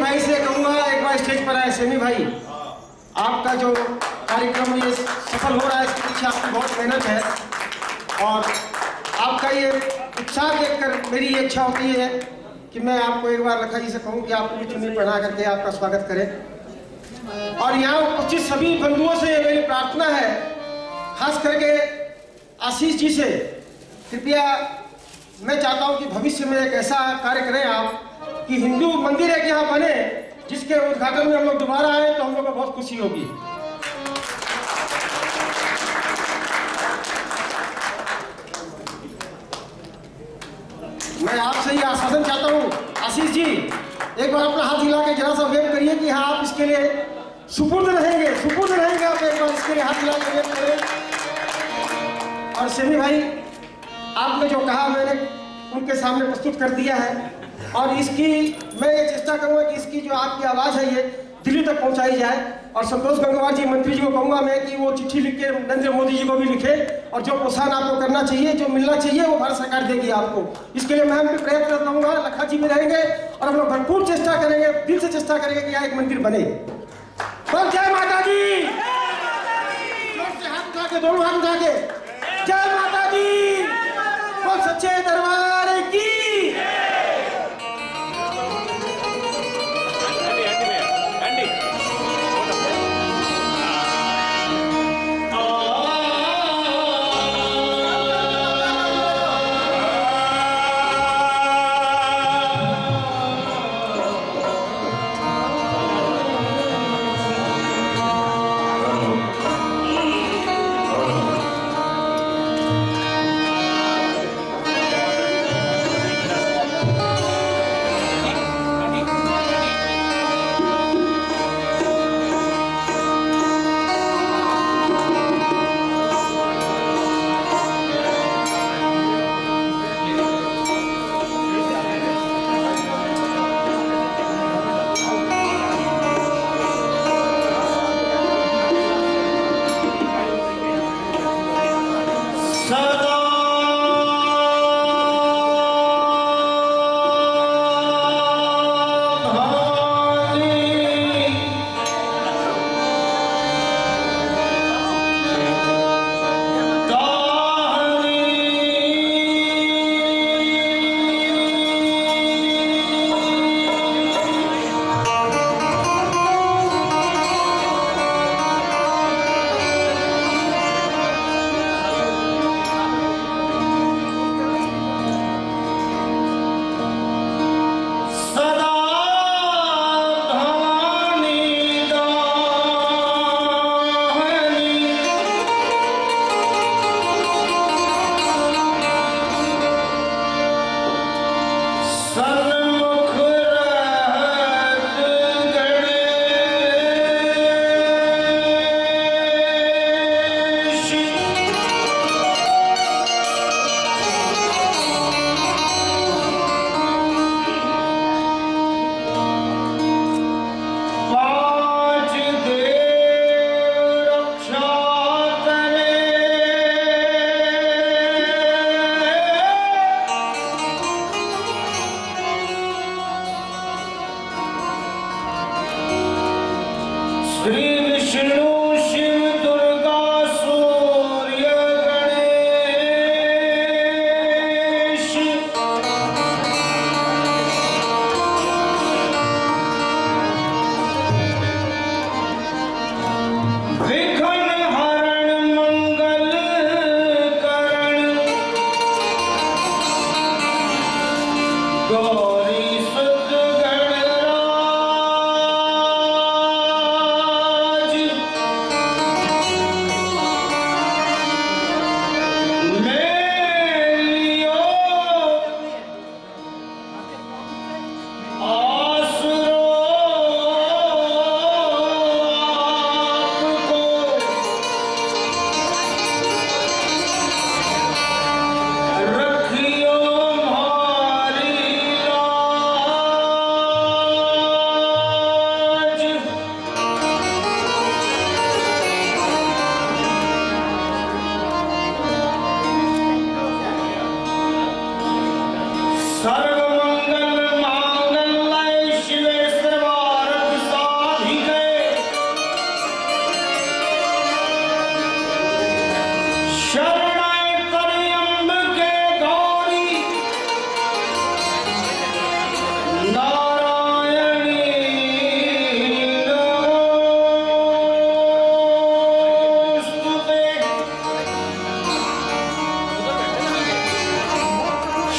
भाई से कहूँगा एक बार स्टेज पर आए। सेमी भाई, आपका जो कार्यक्रम ये सफल हो रहा है इसके पीछे आपकी बहुत मेहनत है और आपका ये उत्साह देखकर मेरी ये इच्छा होती है कि मैं आपको एक बार लखा जी से कहूँ कि आप पूरी चुन्नी पहना करके आपका स्वागत करें। और यहाँ उपस्थित सभी बंधुओं से मेरी प्रार्थना है, खास करके आशीष जी से, कृपया मैं चाहता हूँ कि भविष्य में एक ऐसा कार्य करें आप कि हिंदू मंदिर एक यहाँ बने जिसके उद्घाटन में हम लोग दोबारा आए तो हम लोग को बहुत खुशी होगी। मैं आपसे ये आश्वासन चाहता हूँ, आशीष जी एक बार अपना हाथ हिला के जरा सा वेट करिए कि हाँ आप इसके लिए सुपुर्द रहेंगे आप एक बार इसके लिए हाथ हिला के वेट करें। और सेमी भाई, आपने जो कहा मैंने उनके सामने प्रस्तुत कर दिया है और इसकी मैं ये चेष्टा करूंगा कि इसकी जो आपकी आवाज़ है ये दिल्ली तक पहुंचाई जाए। और संतोष गंगवार जी मंत्री जी को कहूंगा मैं कि वो चिट्ठी लिख के नरेंद्र मोदी जी को भी लिखे और जो प्रोत्साहन आपको करना चाहिए, जो मिलना चाहिए वो भारत सरकार देगी आपको। इसके लिए मैं भी प्रयत्न करूंगा, लखा जी में रहेंगे और हम लोग भरपूर चेष्टा करेंगे, दिल से चेष्टा करेंगे कि यहाँ एक मंदिर बने। और जय माता दी, हाथ उठा के, दोनों हाथ उठा के, जय माता दी, बोल सच्चे दरबार की।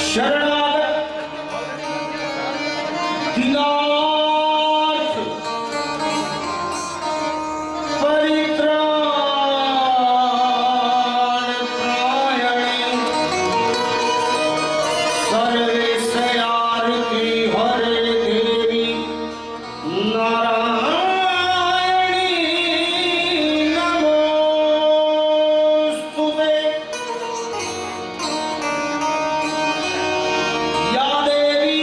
शरणागत दीनार्थ परित्राण प्रायणे सर्वेशयार्ति हरे देवी नारायणी नमोस्तुते। या देवी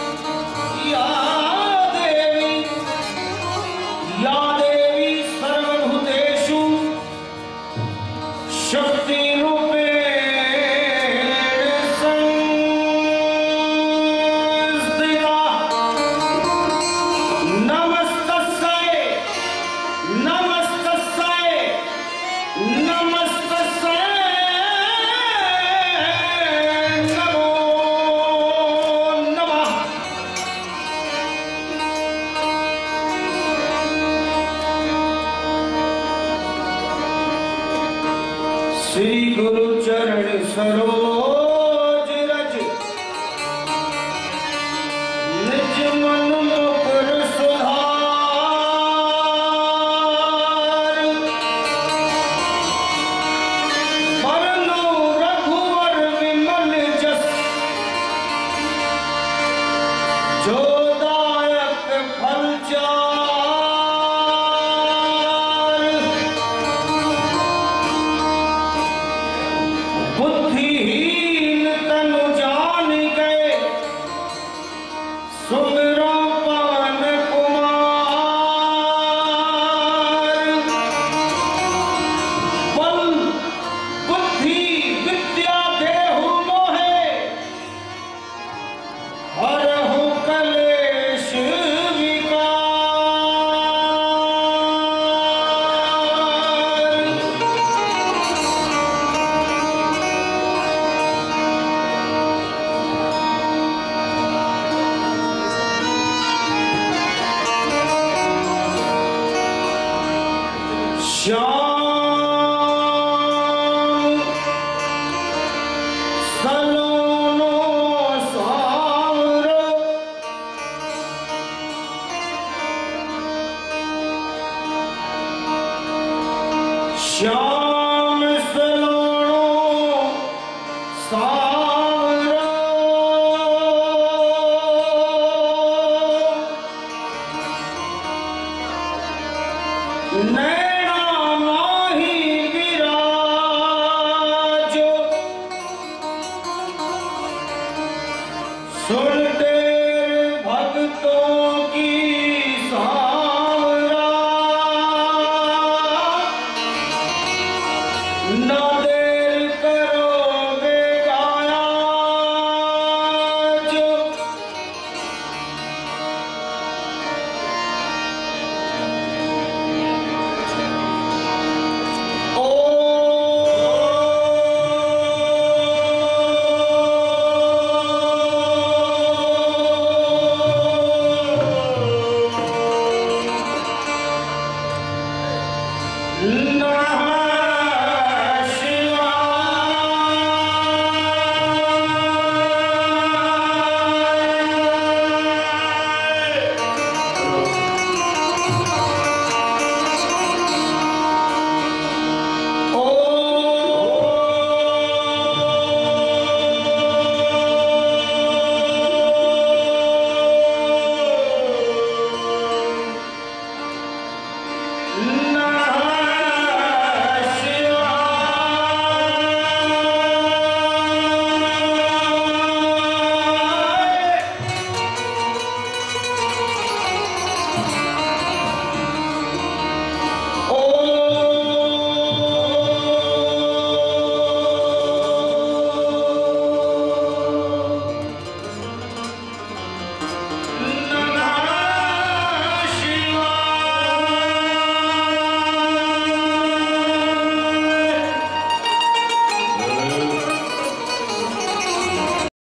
सर्वभूतेषु शक्तिरूपेण संस्थिता। नमस्तस्यै नमस्तस्यै नमस्तस्यै नमो नमः। श्री गुरु चरण सरोज